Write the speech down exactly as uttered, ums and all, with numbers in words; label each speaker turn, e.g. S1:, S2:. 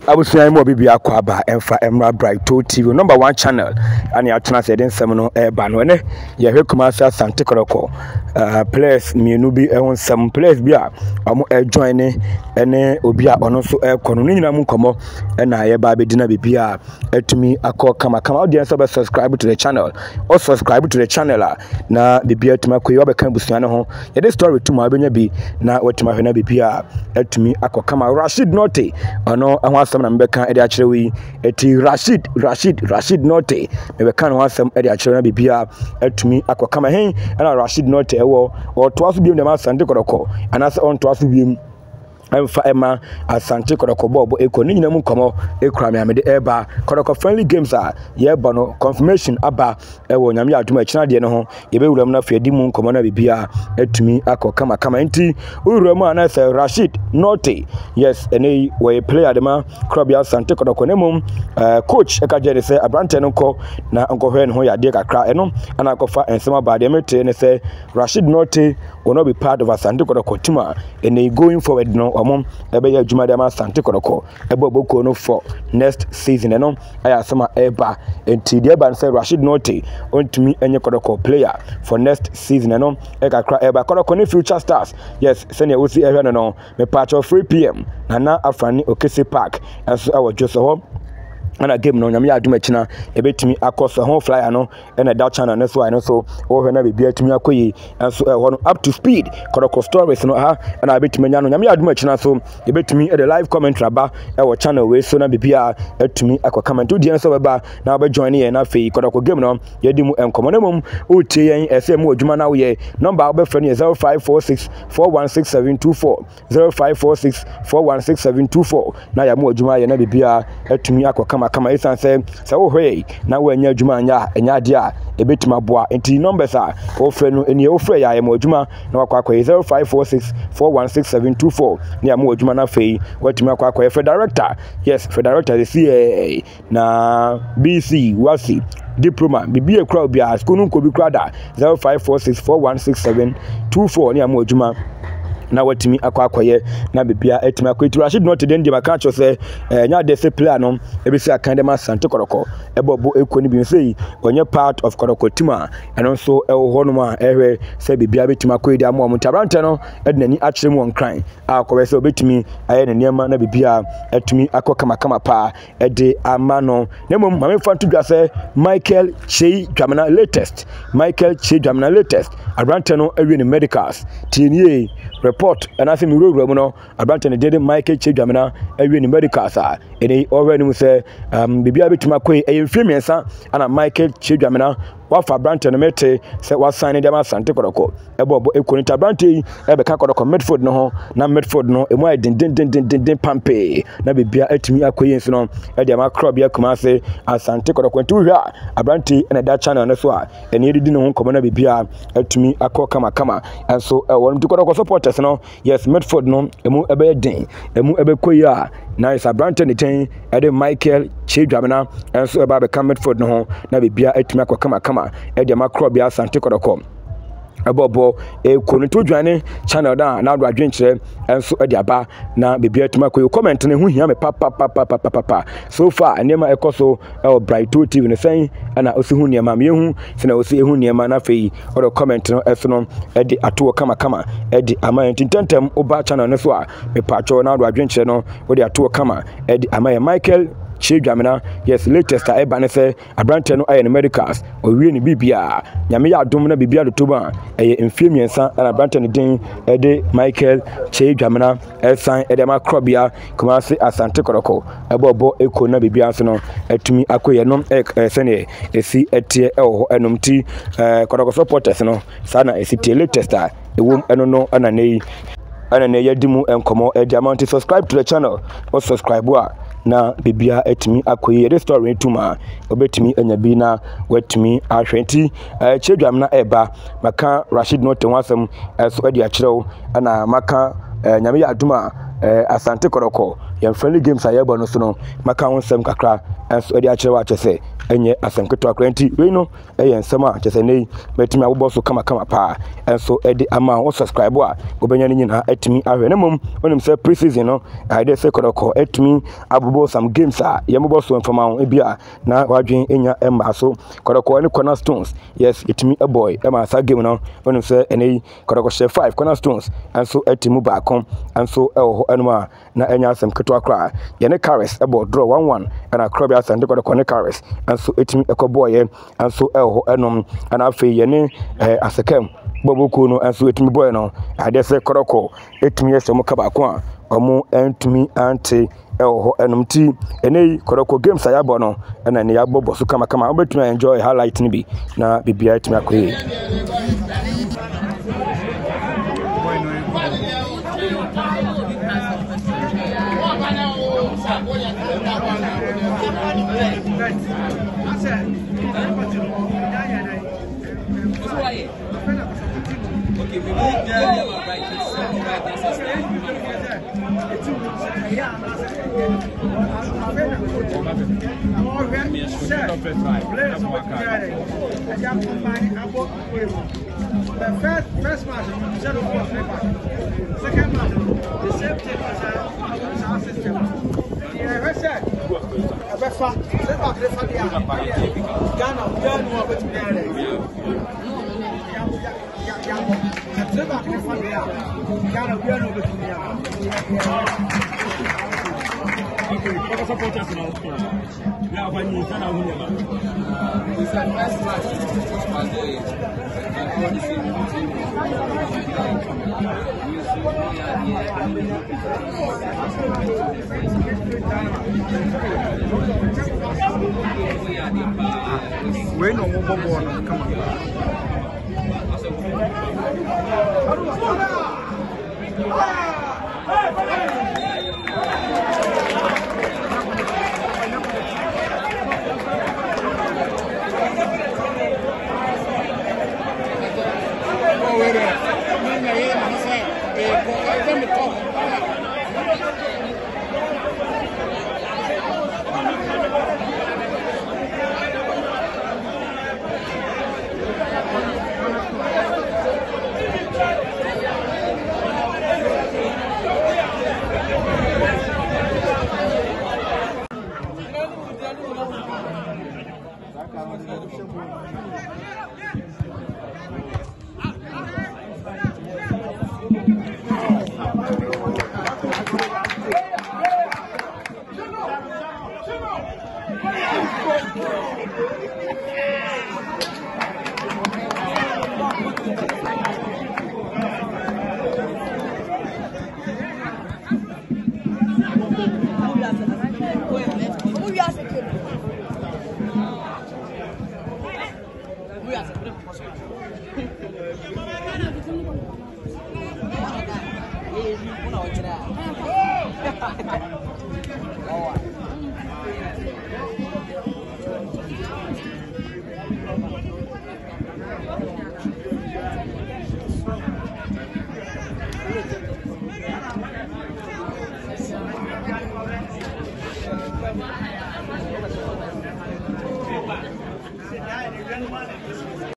S1: Abusua mo bibi akwa ba emfa emra Brighto T V number one channel and ya tuna say den sem no e ba no ne ye hwe Kumasi Asante Kotoko uh players mienu bi e won sem players bi a omo e join ne ene obi a ono so e kono no nyina mu komo e na ye ba be dina bibi a etumi akọ kama kama audience be subscribe to the channel or subscribe to the channel a na bibi etumi akoyi obeka busua ne ho ye the story tuma abenya bi na wetuma hwe na bibi a etumi akọ kama Rashid Note ono ehwa na mbeka ede akire wi eti Rashid Rashid Rashid Note mbeka no asem ede akire na bibia atumi akokama hen na Rashid Note ewo o to aso biem de ma Asante Kotoko anase on to aso biem emfa ema Asante Kotoko bobo eko ni nyina mu komo ekura me amede eba Kotoko friendly games a ye ba no confirmation aba ewo nyame aduma akina de ne ho ye be wuram na fiadi mu komo na bibia atumi akokama kama enti wuram anase Rashid Note yes ene we player de ma club ya Asante Kotoko ne mum uh, coach eka je ne se abrante no ko na onko hwe ne ho yade kakra eno ana akofa ensema ba de mete ne se Rashid Note will not be part of Asante Kotoko team and going forward no among ebe ya juma de ma Asante Kotoko ebe boko no for next season eno aya sama eba enti de eba say Rashid Note ontumi enye Kotoko player for next season eno e kakra eba Kotoko ne future stars yes sene we see ehwe no no me patch of three p m nana afrani Okese Park enso awo Joseph ho ana game no nyame aduma kina ebetimi akoso ho flyer no na da channel no so I no so wo hwe na bibia timi akoyi enso e ho no up to speed Kotoko stories no ha na ebetimi nya no nyame aduma kina so ebetimi e the live commentary ba e wo channel we so na bibia etumi akokama to die so beba na ba join ye na fe Kotoko game no yedi mu enkomo na mum o tie yen ese mu aduma na wo ye number be friend zero five four six four one six seven two four zero five four six four one six seven two four na ya mu aduma ye na bibia etumi akokama kama isan say say wo hwe na wo anya adwuma anya anya de a ebetima boa enti numbers a wo frɛ no eni wo frɛ ya ya mo adwuma na wakwa akwa zero five four six four one six seven two four na ya mo adwuma na fei watimi akwa akwa for director yes for director the C A na B C wasi diploma bibi e crowd bia school nko bi crowd zero five four six four one six seven two four na ya mo adwuma na watimi akwa akwaye na bibia etimi akwa Rashid Note den de maka cho se nya de se player no ebisi akande ma Asante Kotoko ebobo ekoni bi sei onye part of Kotoko team a eno so ewo ho no ma ehwe se bibia betimi akwa di amo mo tabrante no ednani akire mu onkran akwa se obetimi aye ne niam na bibia etimi akwa kama kama pa ede ama no na mom mame fantu dwa se Michael Chei Dwamena latest Michael Chei Dwamena latest abrante no ewe ne medicals tinie report and I think we wrote no about the did Michael Chei Dwamena ewe ni medical sa ene already mu say um bibia betuma koi e mfemiensa ana Michael Chei Dwamena wafa Branton no mete say wa sign dem Asante Kotoko ebobo ekonita Branton e be ka Kotoko midfield no ho na midfield no emu ai din din din din din pampe na bibia atumi akoyi nso no e dem akro bia Kumasi Asante Kotoko ntu hwa Branton na da channel no so a ene didi no ho komo na bibia atumi akọ kama kama enso e won du Kotoko supporters no yes midfield no emu ebe din emu ebe koyi a na is Branton ten e de Michael Chei Dwamena enso e ba be ka midfield no ho na bibia atumi akọ kama kama e de makro bia Asante Kotoko ebobo e konu to dwane channel da na do adwenkyere enso e de aba na bibia tuma ko comment ne hu hia me pa pa pa pa pa pa so far anema ekoso e Brighto T V ne sen na osi hu niema me hu se na osi hu niema na fei o comment no eso no e de ato kama kama e de ama tintentem oba channel ne so a me pa cho na do adwenkyere no o de ato kama e de ama Michael Chei Dwamena yes latest a eba ne se abrante no aye ne medicals o wie ni bibia nyame ya adom na bibia do toba eye mfiemiensa na abrante ne din e de Michael Chei Dwamena esan e de ma krobia Kumasi Asante Kotoko ebobo eko na bibia so no atumi akoye no e sene esi etie e ho enom ti Kotoko supporters no sana esi tie latest a ewom eno no ana nei ana ne yadimu enkomo e diamond subscribe to the channel or subscribe wa na bibia etimi akoyi the story tuma obetimi anyabi na wetimi ahwenti Chei Dwamena eba maka Rashid Note wasam so ade akyerew ana maka nyame ya aduma Asante Kotoko yan friendly games ayebo no so no maka wonsem kakra so ade akyerew akye se enye asanketo akranti we no eye nsema a chese nei metimi abobo so kama kama pa enso edi ama wo subscribe a obenya nyina etimi ahwe ne mom onim say pre-season no I dey say Kotoko etimi abobo some games a yemobo so mfama ebia na wadwen enya emma so Kotoko ne cornerstones yes etimi a boy ema sa game no onim say enei Kotoko share five cornerstones enso etimi baako enso eho enuma na enya asem keto akra ye ne Caris ebo draw one one and akra bia sande Kotoko ne Caris enso etimi ekobo ye enso eho enom ana afi ye ne asekem boboku no enso etimi boy no ade se Kotoko etimi ye somo kabako a omo entumi ante eho enom ti enei Kotoko games ayabo no na ne yabo bosu kama kama obetumi enjoy highlight ni bi na bibia etimi akoye
S2: Okay, we need to right to seven right that's
S3: the first first match, zero four three back. Second match, the same thing as our system. Yeah, I said, a befa, the back refa dia. Ghana, we are no about to be there. The back refa dia. Ghana, we are no about to be there. Okay, what is support us now? Now, when you can have one,
S2: it's the first match. Was the
S3: we no more ball. Come on.
S2: we are